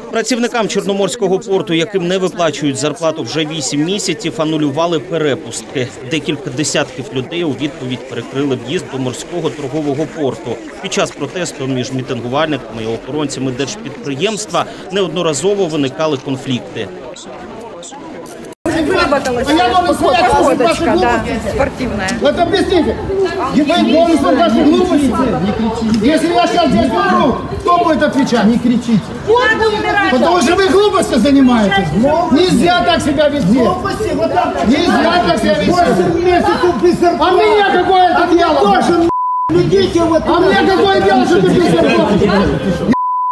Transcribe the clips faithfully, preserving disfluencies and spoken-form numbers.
Працівникам Чорноморського порту, яким не виплачують зарплату вже вісім місяців, анулювали перепустки. Декілька десятків людей у відповідь перекрили в'їзд до морського торгового порту. Під час протесту між мітингувальниками і охоронцями держпідприємства неодноразово виникали конфлікти. Выработалась походочка, да, спортивная. Вот объясните, вы бонусом вашей глупости? Если я сейчас здесь умру, кто будет отвечать? Не кричите. Потому что вы глупостью занимаетесь. Нельзя так себя вести. Нельзя так себя вести. А мне какое это дело? А мне какое дело, что ты без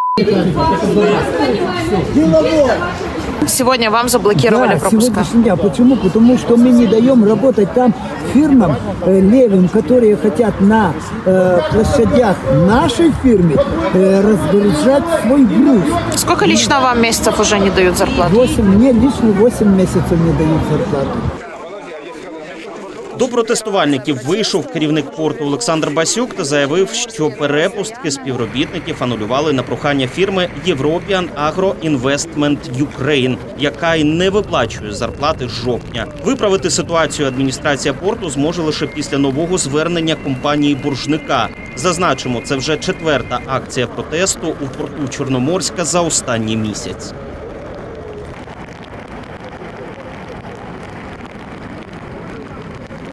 зарплаты? Сегодня вам заблокировали да, пропуска. Сегодняшний день. Почему? Потому что мы не даем работать там фирмам э, левым, которые хотят на э, площадях нашей фирмы э, разгружать свой груз. Сколько лично вам месяцев уже не дают зарплату? восемь, мне лично восемь месяцев не дают зарплату. До протестувальників вийшов керівник порту Олександр Басюк та заявив, що перепустки співробітників анулювали на прохання фірми European Agro Investment Ukraine, яка й не виплачує зарплати з жовтня. Виправити ситуацію адміністрація порту зможе лише після нового звернення компанії боржника. Зазначимо, це вже четверта акція протесту у порту Чорноморська за останній місяць.